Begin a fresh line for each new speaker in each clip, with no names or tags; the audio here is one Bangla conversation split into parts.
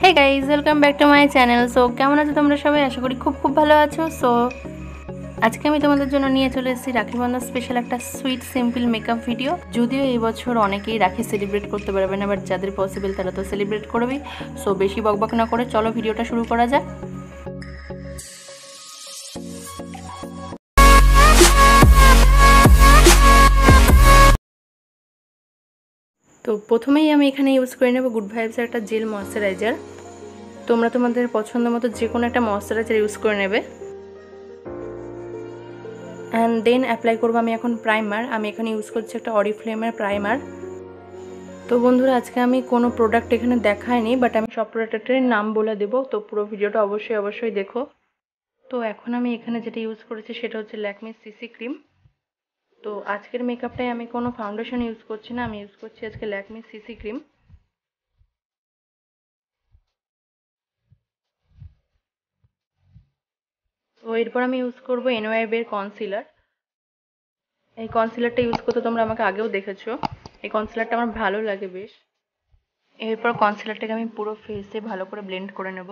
Hey guys welcome back to my channel. So केमन आছো তোমরা সবাই? আশা করি খুব খুব ভালো আছো। সো আজকে আমি তোমাদের জন্য নিয়ে চলে এসেছি রাখি বন্ধন স্পেশাল একটা সুইট সিম্পল মেকআপ ভিডিও। যদিও এই বছর অনেকেই রাখি সেলিব্রেট করতে পারবে না, বাট যাদের পসিবল তারা তো সেলিব্রেট করবেই। সো বেশি বকবক না করে চলো ভিডিওটা শুরু করা যাক। তো প্রথমেই আমি এখানে ইউজ করে নেব গুড ভাইবসের একটা জেল ময়শ্চারাইজার। তোমরা তোমাদের পছন্দ মতো যে কোনো একটা ময়শ্চারাইজার ইউজ করে নেবে। অ্যান্ড দেন অ্যাপ্লাই করবো আমি এখন প্রাইমার। আমি এখানে ইউজ করছি একটা অরিফ্লেমের প্রাইমার। তো বন্ধুরা আজকে আমি কোনো প্রোডাক্ট এখানে দেখাইনি, বাট আমি সব প্রোডাক্টের নাম বলে দেবো, তো পুরো ভিডিওটা অবশ্যই দেখো। তো এখন আমি এখানে যেটা ইউজ করেছি সেটা হচ্ছে ল্যাকমি সিসি ক্রিম। তো আজকের মেকআপটাই আমি কোনো ফাউন্ডেশন ইউজ করছি না, আমি ইউজ করছি আজকে ল্যাকমি সিসি ক্রিম। তো এরপর আমি ইউজ করবো এনওয়াইবের কনসিলার। এই কনসিলারটা ইউজ করতে তোমরা আমাকে আগেও দেখেছো। এই কনসিলারটা আমার ভালো লাগে বেশ। এরপর কনসিলারটাকে আমি পুরো ফেসে ভালো করে ব্লেন্ড করে নেব।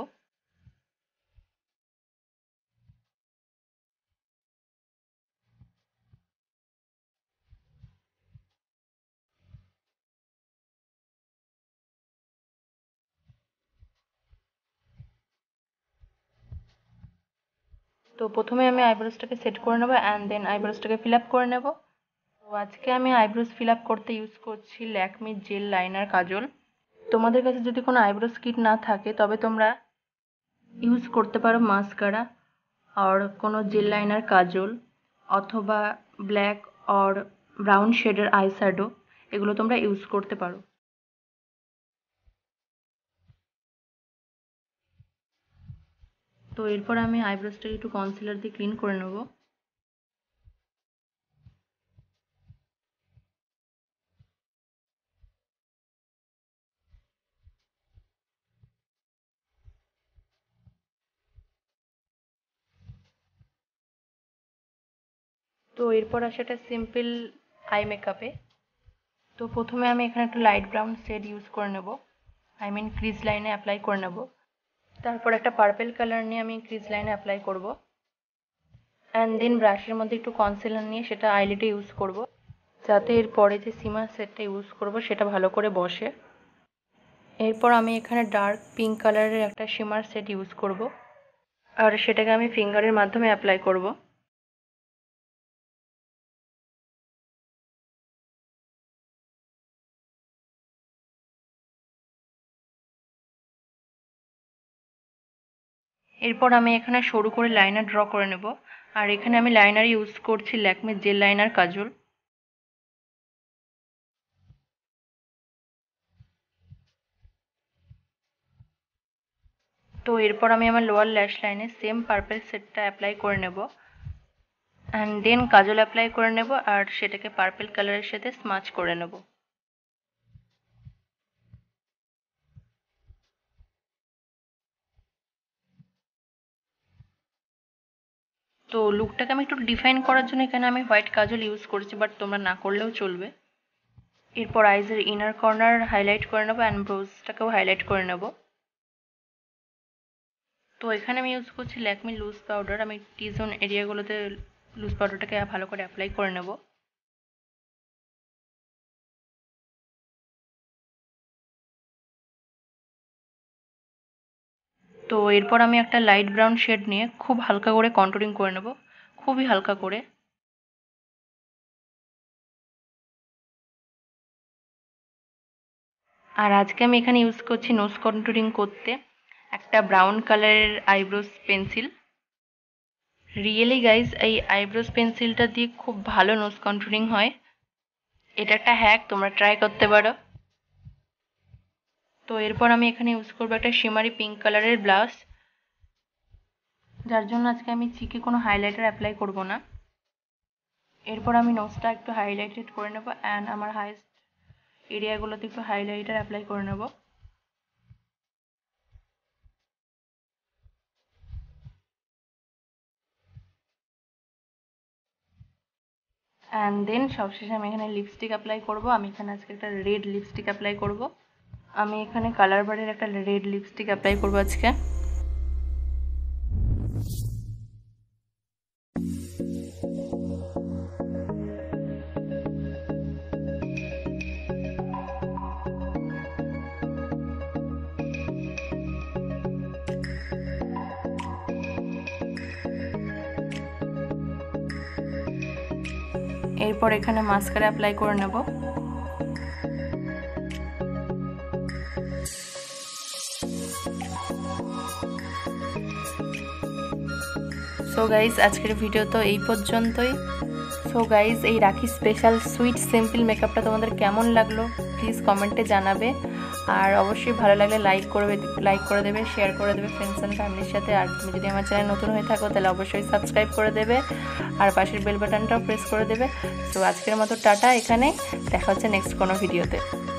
তো প্রথমে আমি আইব্রোজটাকে সেট করে নেব অ্যান্ড দেন আইব্রোজটাকে ফিল আপ করে নেব। তো আজকে আমি আইব্রোজ ফিল আপ করতে ইউজ করছি ল্যাকমি জেল লাইনার কাজল। তোমাদের কাছে যদি কোনো আইব্রোজ কিট না থাকে তবে তোমরা ইউজ করতে পারো মাস্কারা আর কোনো জেল লাইনার কাজল, অথবা ব্ল্যাক অর ব্রাউন শেডের আই শ্যাডো, এগুলো তোমরা ইউজ করতে পারো। তো এরপর আমি আইব্রোজটাকে একটু কনসিলার দিয়ে ক্লিন করে নেব। তো এরপর আসে একটা সিম্পল আই মেকআপে। তো প্রথমে আমি এখানে একটু লাইট ব্রাউন শেড ইউজ করে নেব, আই মিন ক্রিজ লাইনে অ্যাপ্লাই করে নেব। তারপর একটা পার্পল কালার নিয়ে আমি ক্রিজ লাইনে অ্যাপ্লাই করব অ্যান্ড দেন ব্রাশের মধ্যে একটু কনসিলার নিয়ে সেটা আইলিডে ইউজ করব, যাতে এর পরে যে সিমার সেটটা ইউজ করব সেটা ভালো করে বসে। এরপর আমি এখানে ডার্ক পিঙ্ক কালারের একটা শিমার সেট ইউজ করব আর সেটাকে আমি ফিঙ্গারের মাধ্যমে অ্যাপ্লাই করব। এরপর আমি এখানে সরু করে লাইনার ড্র করে নেব আর এখানে আমি লাইনার ইউজ করছি ল্যাকমি জেল লাইনার কাজল। তো এরপর আমি আমার লোয়ার ল্যাশ লাইনে সেম পার্পল সেটটা অ্যাপ্লাই করে নেব অ্যান্ড দেন কাজল অ্যাপ্লাই করে নেব আর সেটাকে পার্পল কালারের সাথে স্মাচ করে নেব। তো লুকটাকে আমি একটু ডিফাইন করার জন্য এখানে আমি হোয়াইট কাজল ইউজ করেছি, বাট তোমরা না করলেও চলবে। এরপর আইজের ইনার কর্নার হাইলাইট করে নেবো অ্যান্ড ব্রোজটাকেও হাইলাইট করে নেব। তো এখানে আমি ইউজ করছি ল্যাকমি লুজ পাউডার। আমি টি জোন এরিয়াগুলোতে লুজ পাউডারটাকে ভালো করে অ্যাপ্লাই করে নেব। তো এরপর আমি একটা লাইট ব্রাউন শেড নিয়ে খুব হালকা করে কন্টুরিং করে নেব, খুবই হালকা করে। আর আজকে আমি এখানে ইউজ করছি নোজ কন্টুরিং করতে একটা ব্রাউন কালারের আইব্রোজ পেন্সিল। রিয়েলি গাইজ এই আইব্রোজ পেন্সিলটা দিয়ে খুব ভালো নোজ কন্টুরিং হয়। এটা একটা হ্যাক, তোমরা ট্রাই করতে পারো। তো এরপর আমি এখানে ইউজ করবো একটা শিমারি পিঙ্ক কালারের ব্লাশ, যার জন্য আজকে আমি চিকে কোনো হাইলাইটার অ্যাপ্লাই করব না। এরপর আমি নোজটা একটু হাইলাইটেড করে নেব অ্যান্ড আমার হাইস্ট এরিয়াগুলোতে একটু হাইলাইটার অ্যাপ্লাই করে নেব। অ্যান্ড দেন সবশেষে আমি এখানে লিপস্টিক অ্যাপ্লাই করব। আমি এখানে আজকে একটা রেড লিপস্টিক অ্যাপ্লাই করব আমি এখানে কালার বারের একটা রেড লিপস্টিক অ্যাপ্লাই করব আজকে। এরপর এখানে মাস্কারা অ্যাপ্লাই করে নেব। সো গাইজ আজকের ভিডিও তো এই পর্যন্তই। সো গাইজ এই রাখি স্পেশাল সুইট সিম্পল মেকআপটা তোমাদের কেমন লাগলো প্লিজ কমেন্টে জানাবে। আর অবশ্যই ভালো লাগলে লাইক করে দেবে, শেয়ার করে দেবে ফ্রেন্ডস অ্যান্ড ফ্যামিলির সাথে। আর তুমি যদি আমার চ্যানেল নতুন হয়ে থাকো তাহলে অবশ্যই সাবস্ক্রাইব করে দেবে আর পাশের বেল বাটনটাও প্রেস করে দেবে। সো আজকের মতো টাটা, এখানে দেখা হচ্ছে নেক্সট কোনো ভিডিওতে।